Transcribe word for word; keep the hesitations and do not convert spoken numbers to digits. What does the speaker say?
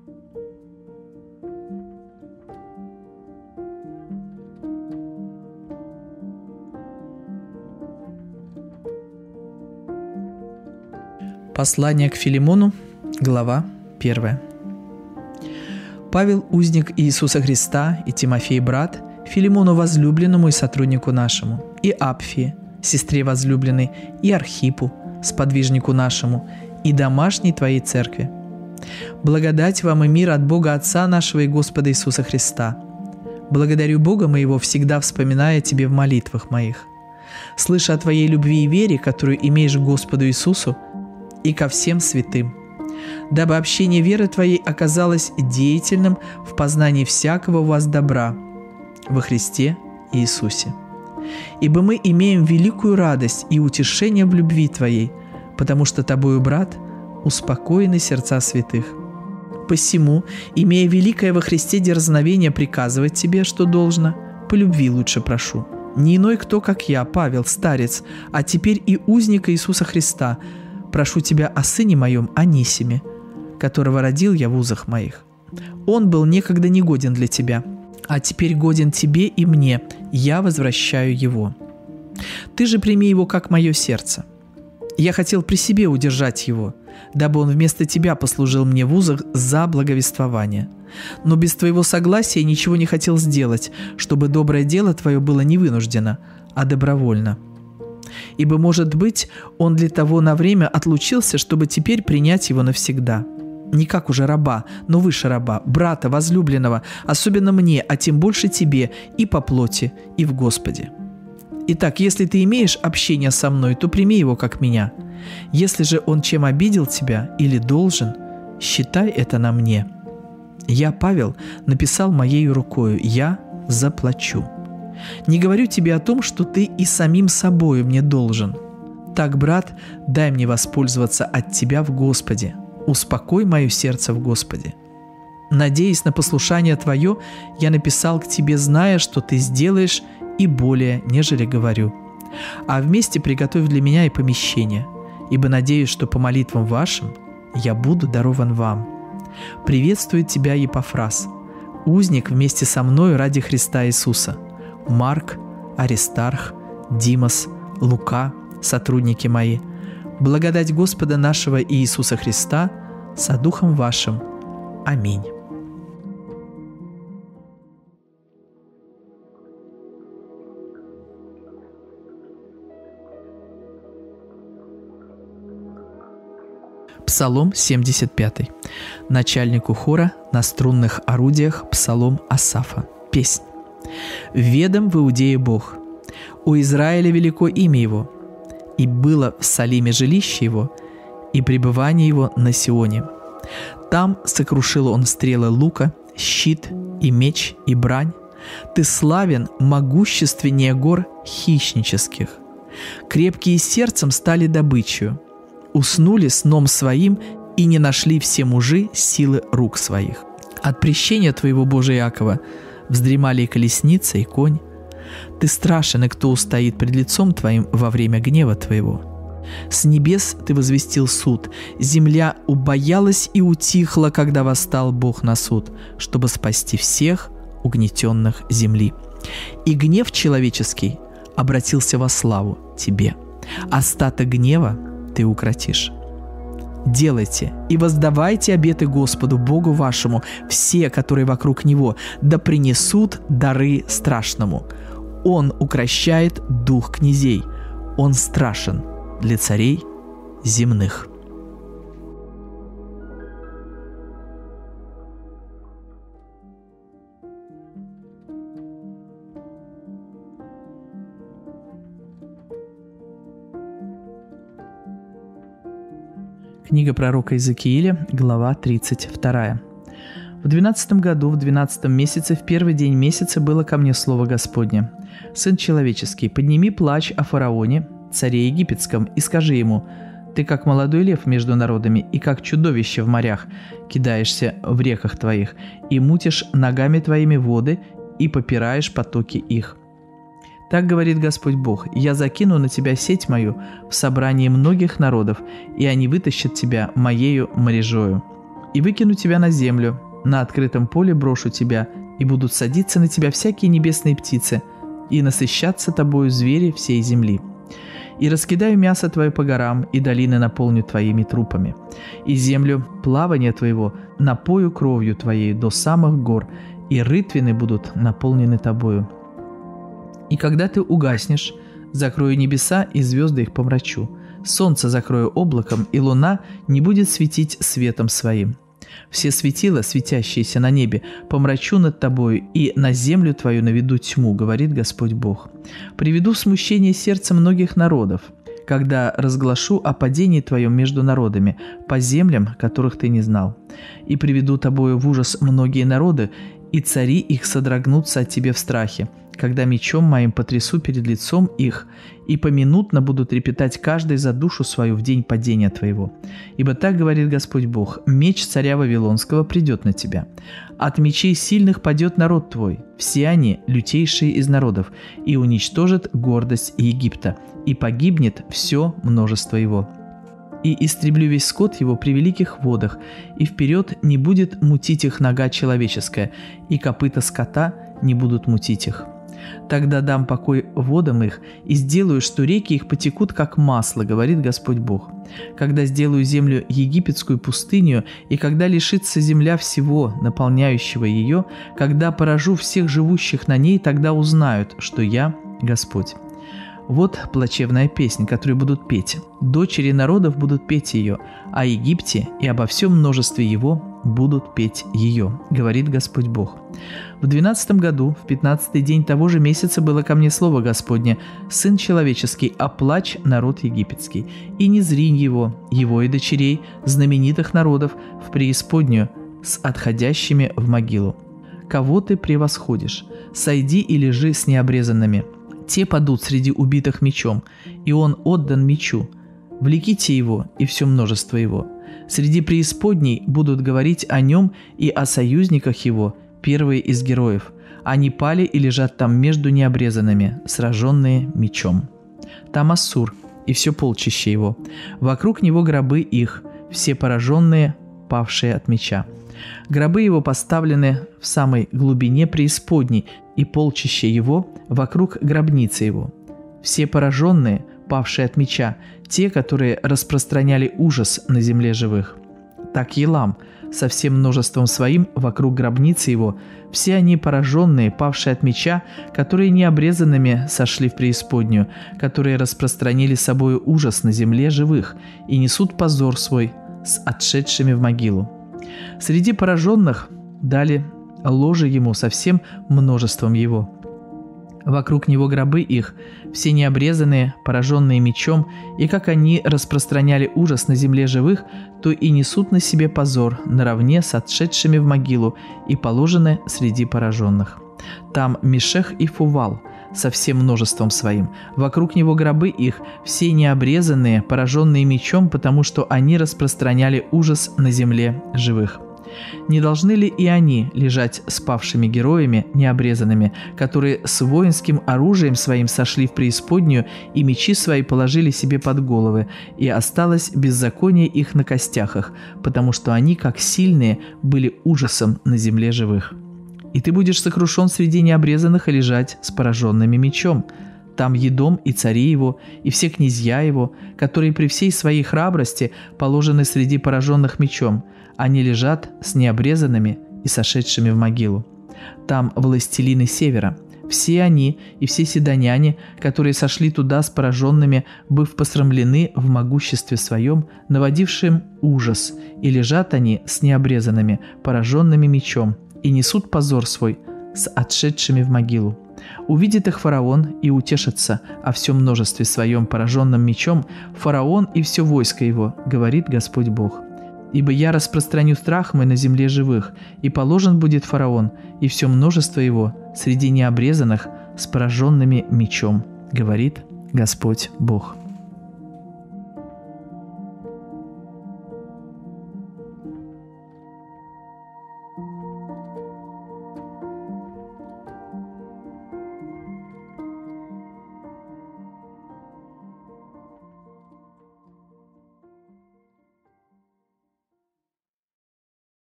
Послание к Филимону, глава первая. Павел, узник Иисуса Христа, и Тимофей, брат, Филимону возлюбленному и сотруднику нашему, и Апфии, сестре возлюбленной, и Архипу, сподвижнику нашему, и домашней твоей церкви. Благодать вам и мир от Бога Отца нашего и Господа Иисуса Христа. Благодарю Бога моего, всегда вспоминая тебе в молитвах моих. Слыша о твоей любви и вере, которую имеешь к Господу Иисусу, и ко всем святым, дабы общение веры твоей оказалось деятельным в познании всякого у вас добра во Христе Иисусе. Ибо мы имеем великую радость и утешение в любви твоей, потому что тобою, брат, успокоены сердца святых. Посему, имея великое во Христе дерзновение приказывать тебе, что должно, по любви лучше прошу. Не иной кто, как я, Павел, старец, а теперь и узник Иисуса Христа, прошу тебя о сыне моем Анисиме, которого родил я в узах моих. Он был некогда негоден для тебя, а теперь годен тебе и мне, я возвращаю его. Ты же прими его, как мое сердце. Я хотел при себе удержать его, дабы он вместо тебя послужил мне в узах за благовествование. Но без твоего согласия ничего не хотел сделать, чтобы доброе дело твое было не вынуждено, а добровольно. Ибо, может быть, он для того на время отлучился, чтобы теперь принять его навсегда. Не как уже раба, но выше раба, брата, возлюбленного, особенно мне, а тем больше тебе, и по плоти, и в Господе. Итак, если ты имеешь общение со мной, то прими его как меня. Если же он чем обидел тебя или должен, считай это на мне. Я, Павел, написал моею рукою, я заплачу. Не говорю тебе о том, что ты и самим собою мне должен. Так, брат, дай мне воспользоваться от тебя в Господе. Успокой мое сердце в Господе. Надеясь на послушание твое, я написал к тебе, зная, что ты сделаешь, и более, нежели говорю. А вместе приготовь для меня и помещение, ибо надеюсь, что по молитвам вашим я буду дарован вам. Приветствует тебя Епафрас, узник вместе со мною ради Христа Иисуса. Марк, Аристарх, Димас, Лука, сотрудники мои. Благодать Господа нашего Иисуса Христа со Духом вашим. Аминь. Псалом семьдесят пять. Начальнику хора на струнных орудиях псалом Асафа. Песнь. «Ведом в Иудее Бог, у Израиля велико имя Его, и было в Салиме жилище Его, и пребывание Его на Сионе. Там сокрушил Он стрелы лука, щит и меч и брань. Ты славен, могущественнее гор хищнических. Крепкие сердцем стали добычью, уснули сном своим и не нашли все мужи силы рук своих. От прещения Твоего, Боже Иакова, вздремали и колесница, и конь. Ты страшен, и кто устоит пред лицом Твоим во время гнева Твоего. С небес Ты возвестил суд, земля убоялась и утихла, когда восстал Бог на суд, чтобы спасти всех угнетенных земли. И гнев человеческий обратился во славу Тебе. Остаток гнева Ты укротишь. Делайте и воздавайте обеты Господу Богу вашему, все, которые вокруг Него, да принесут дары страшному. Он укрощает дух князей, Он страшен для царей земных». Книга пророка Иезекииля, глава тридцать два. «В двенадцатом году, в двенадцатом месяце, в первый день месяца было ко мне слово Господне. Сын человеческий, подними плач о фараоне, царе египетском, и скажи ему: ты как молодой лев между народами, и как чудовище в морях, кидаешься в реках твоих, и мутишь ногами твоими воды, и попираешь потоки их. Так говорит Господь Бог: я закину на тебя сеть мою в собрании многих народов, и они вытащат тебя моею мрежою. и выкину тебя на землю, на открытом поле брошу тебя, и будут садиться на тебя всякие небесные птицы, и насыщаться тобою звери всей земли. И раскидаю мясо твое по горам, и долины наполню твоими трупами. И землю плавания твоего напою кровью твоей до самых гор, и рытвины будут наполнены тобою. И когда ты угаснешь, закрою небеса, и звезды их помрачу. Солнце закрою облаком, и луна не будет светить светом своим. Все светила, светящиеся на небе, помрачу над тобою, и на землю твою наведу тьму, говорит Господь Бог. Приведу в смущение сердца многих народов, когда разглашу о падении твоем между народами, по землям, которых ты не знал. И приведу тобою в ужас многие народы, и цари их содрогнутся от тебя в страхе, когда мечом моим потрясу перед лицом их, и поминутно буду трепетать каждый за душу свою в день падения твоего. Ибо так говорит Господь Бог: меч царя Вавилонского придет на тебя. От мечей сильных падет народ твой, все они лютейшие из народов, и уничтожит гордость Египта, и погибнет все множество его. И истреблю весь скот его при великих водах, и вперед не будет мутить их нога человеческая, и копыта скота не будут мутить их. Тогда дам покой водам их, и сделаю, что реки их потекут, как масло, говорит Господь Бог. Когда сделаю землю египетскую пустыню, и когда лишится земля всего, наполняющего ее, когда поражу всех живущих на ней, тогда узнают, что я Господь. Вот плачевная песня, которую будут петь. Дочери народов будут петь ее, о Египте и обо всем множестве его будут петь ее, говорит Господь Бог. В двенадцатом году, в пятнадцатый день того же месяца было ко мне слово Господне: «Сын человеческий, оплачь народ египетский, и не зринь его, его и дочерей, знаменитых народов, в преисподнюю с отходящими в могилу. Кого ты превосходишь? Сойди и лежи с необрезанными. Те падут среди убитых мечом, и он отдан мечу. Влеките его и все множество его. Среди преисподней будут говорить о нем и о союзниках его, первые из героев. Они пали и лежат там между необрезанными, сраженные мечом. Там Ассур и все полчище его. Вокруг него гробы их, все пораженные, павшие от меча. Гробы его поставлены в самой глубине преисподней, и полчище его вокруг гробницы его. Все пораженные, павшие от меча, те, которые распространяли ужас на земле живых. Так Елам со всем множеством своим вокруг гробницы его, все они пораженные, павшие от меча, которые необрезанными сошли в преисподнюю, которые распространили собою ужас на земле живых и несут позор свой с отшедшими в могилу. Среди пораженных дали ложе ему со всем множеством его. Вокруг него гробы их, все необрезанные, пораженные мечом, и как они распространяли ужас на земле живых, то и несут на себе позор наравне с отшедшими в могилу и положены среди пораженных. Там Мешех и Фувал со всем множеством своим. Вокруг него гробы их, все необрезанные, пораженные мечом, потому что они распространяли ужас на земле живых. Не должны ли и они лежать с павшими героями необрезанными, которые с воинским оружием своим сошли в преисподнюю и мечи свои положили себе под головы, и осталось беззаконие их на костях их, потому что они, как сильные, были ужасом на земле живых? И ты будешь сокрушен среди необрезанных и лежать с пораженными мечом. Там Едом и цари его, и все князья его, которые при всей своей храбрости положены среди пораженных мечом. Они лежат с необрезанными и сошедшими в могилу. Там властелины севера. Все они и все сидоняне, которые сошли туда с пораженными, быв посрамлены в могуществе своем, наводившим ужас, и лежат они с необрезанными, пораженными мечом, и несут позор свой с отшедшими в могилу. Увидит их фараон и утешится о всем множестве своем пораженным мечом, фараон и все войско его, говорит Господь Бог. Ибо я распространю страх мой на земле живых, и положен будет фараон и все множество его среди необрезанных с пораженными мечом, говорит Господь Бог».